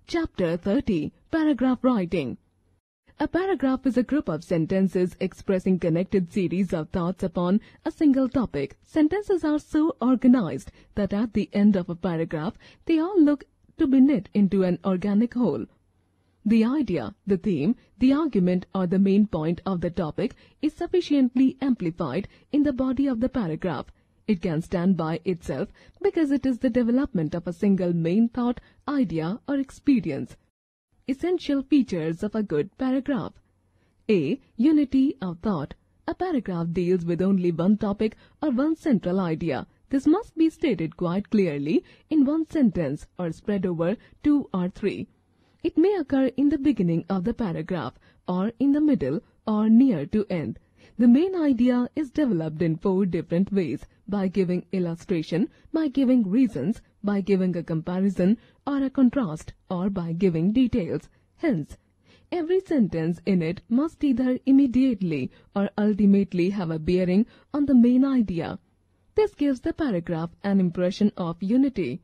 Chapter 30. Paragraph Writing. A paragraph is a group of sentences expressing connected series of thoughts upon a single topic. Sentences are so organized that at the end of a paragraph, they all look to be knit into an organic whole. The idea, the theme, the argument or the main point of the topic is sufficiently amplified in the body of the paragraph. It can stand by itself because it is the development of a single main thought, idea or experience. Essential features of a good paragraph. A. Unity of thought. A paragraph deals with only one topic or one central idea. This must be stated quite clearly in one sentence or spread over 2 or 3. It may occur in the beginning of the paragraph or in the middle or near to end. The main idea is developed in 4 different ways: by giving illustration, by giving reasons, by giving a comparison or a contrast, or by giving details. Hence, every sentence in it must either immediately or ultimately have a bearing on the main idea. This gives the paragraph an impression of unity.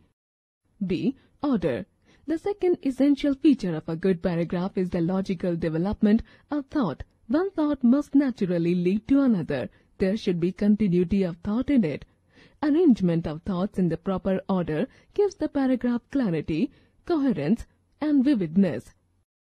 B. Order. The second essential feature of a good paragraph is the logical development of thought. One thought must naturally lead to another. There should be continuity of thought in it. Arrangement of thoughts in the proper order gives the paragraph clarity, coherence, and vividness.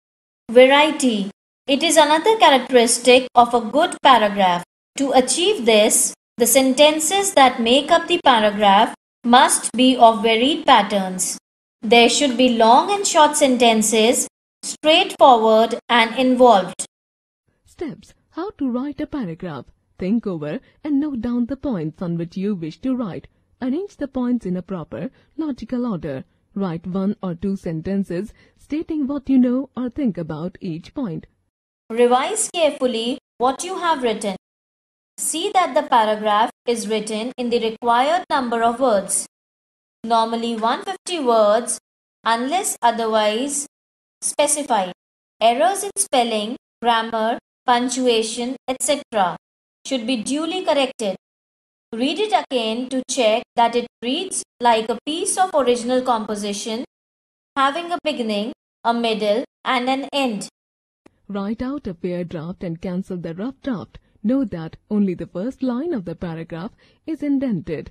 Variety. It is another characteristic of a good paragraph. To achieve this, the sentences that make up the paragraph must be of varied patterns. There should be long and short sentences, straightforward and involved. Steps. How to write a paragraph. Think over and note down the points on which you wish to write. Arrange the points in a proper, logical order. Write 1 or 2 sentences stating what you know or think about each point. Revise carefully what you have written. See that the paragraph is written in the required number of words. Normally 150 words unless otherwise specified. Errors in spelling, grammar, punctuation, etc. should be duly corrected. Read it again to check that it reads like a piece of original composition, having a beginning, a middle, and an end. Write out a fair draft and cancel the rough draft. Note that only the first line of the paragraph is indented.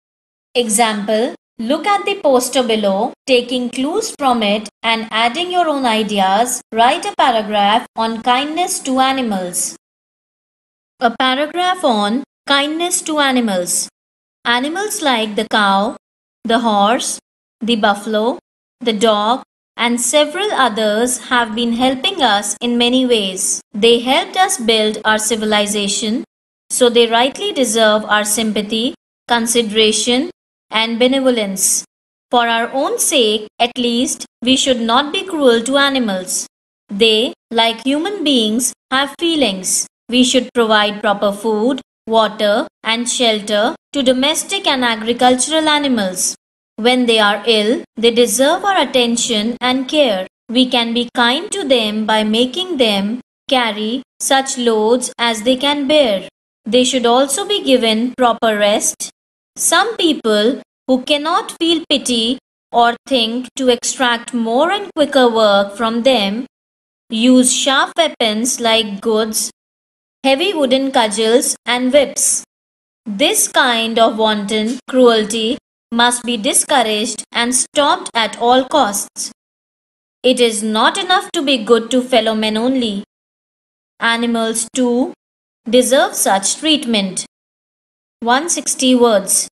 Example: look at the poster below, taking clues from it and adding your own ideas. Write a paragraph on kindness to animals. A paragraph on kindness to animals. Animals like the cow, the horse, the buffalo, the dog, and several others have been helping us in many ways. They helped us build our civilization, so they rightly deserve our sympathy, consideration, and benevolence. For our own sake, at least, we should not be cruel to animals. They, like human beings, have feelings. We should provide proper food, water, and shelter to domestic and agricultural animals. When they are ill, they deserve our attention and care. We can be kind to them by making them carry such loads as they can bear. They should also be given proper rest. Some people who cannot feel pity or think to extract more and quicker work from them use sharp weapons like goods, heavy wooden cudgels and whips. This kind of wanton cruelty must be discouraged and stopped at all costs. It is not enough to be good to fellow men only. Animals too deserve such treatment. 160 words.